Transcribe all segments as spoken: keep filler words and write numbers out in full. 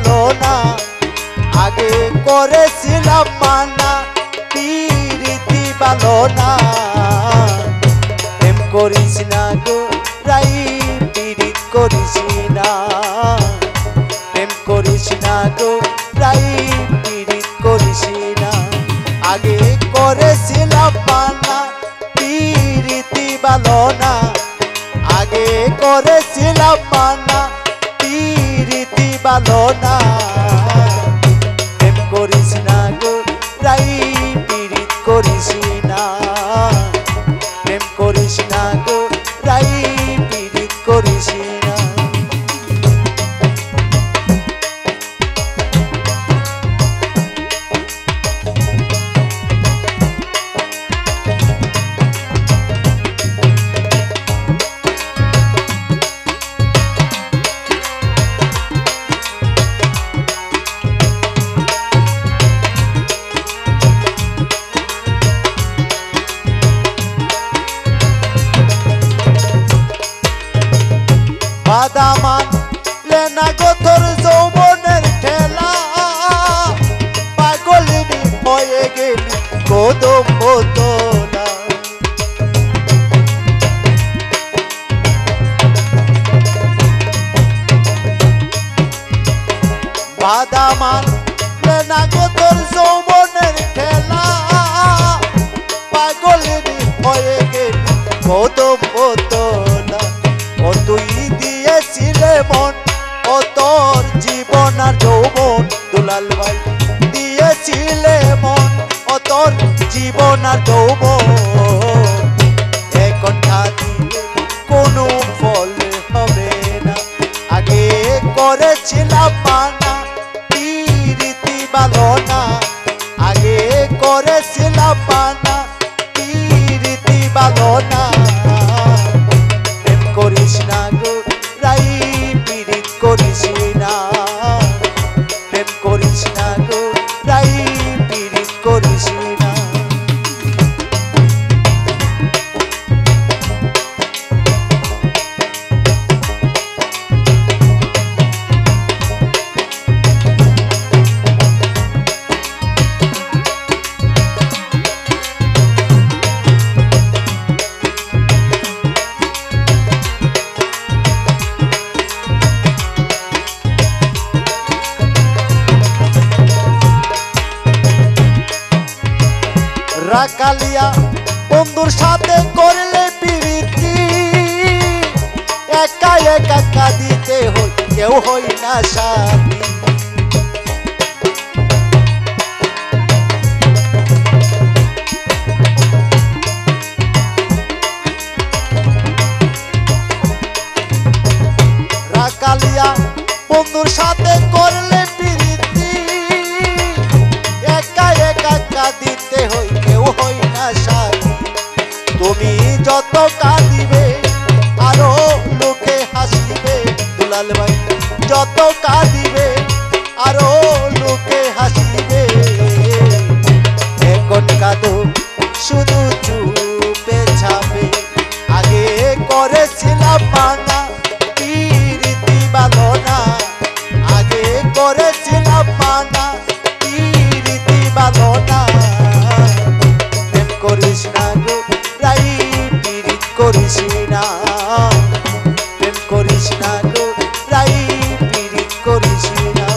ভালো না আগে করেছিলাম মানা পিরিতি ভালো না প্রেম করিস না গো রাই পিরিত করিস না প্রেম করিস না গো রাই পিরিত করিস না আগে করেছিলাম মানা পিরিতি ভালো না আগে করেছিলাম মানা পিরিতি ভালো না প্রেম করিস না গো রাই পিরিত করিস না প্রেম করিস না গো রাই পিরিত করিস না বাধা মানলে না গো তোর যৌবনের ঠেলা পাগলিনী হয়ে গেলি কদম বোতলা বাধা মানলে না গো তোর যৌবনের ঠেলা পাগলিনী হয়ে গেলি কদম বোতলা ও তুই দিয়েছিলে মন ও তোর জীবন আর যৌবন দুলাল ভাই দিয়েছিলে মন ও তোর জীবন আর যৌবন এখন দিলে কোনো ফল হবে না আগে করেছিলাম মানা পিরিতি ভালো না আগে করেছিলাম মানা পিরিতি ভালো না করিস না গো রাই পিরিত করিস না প্রেম করিস না গো রাই পিরিত করিস না রাকালিয়া বন্ধুর সাথে করলে পিরিতি একা একা কাঁদিতে হই কেউ হই না সাথী রাকালিয়া বন্ধুর সাথে করলে পিরিতি একা একা কাঁদিতে হই কেউ হই না সাথী তুমি যত কাঁদিবে আরো লোকে হাসিবে দুলাল ভাই যত কাঁদিবে আরো লোকে হাসিবে এখন কাঁদো শুধু চুপে ছাপে আগে করেছিলাম মানা পিরিতি ভালো না আগে করেছিলাম মানা পিরিতি ভালো না প্রেম করিস না গো রাই পিরিত করিস না প্রেম করিস না গো রাই পিরিত করিস না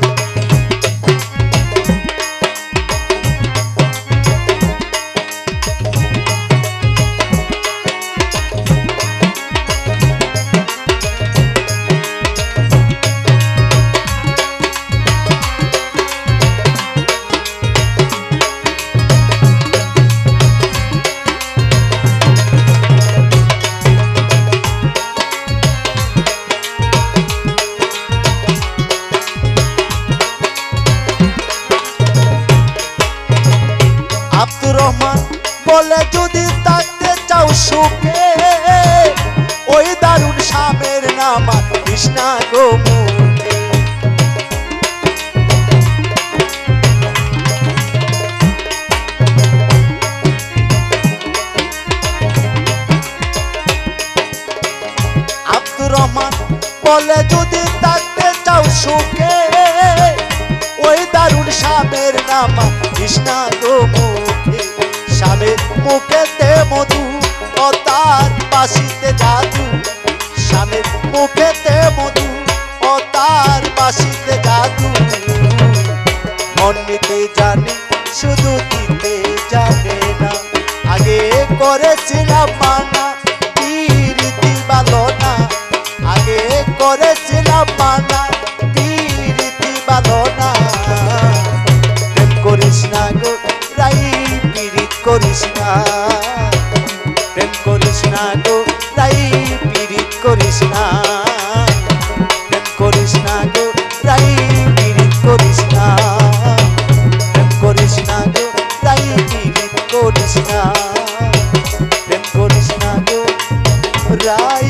বলে যদি থাকতে চাও সুখে ওই দারুণ স্বামীর নাম কৃষ্ণা গো মুখে আব্দুর রহমান বলে যদি থাকতে চাও সুখে মুখেতে মধু ও তার বাঁশিতে জাদু স্বামীর মুখেতে মধু ও তার বাঁশিতে জাদু মন নিতে জানে শুধু দিতে জানে না আগে করেছিলাম মানা প্রীতি ভালো না আগে করেছিলাম মানা প্রীতি ভালো না প্রেম করিস না গো রাই পীড়িত করিস না প্রেম করিস না গো রাই পীড়িত করিস না প্রেম করিস না গো রাই পীড়িত করিস না প্রেম করিস না গো রাই পীড়িত করিস না প্রেম করিস না গো রাই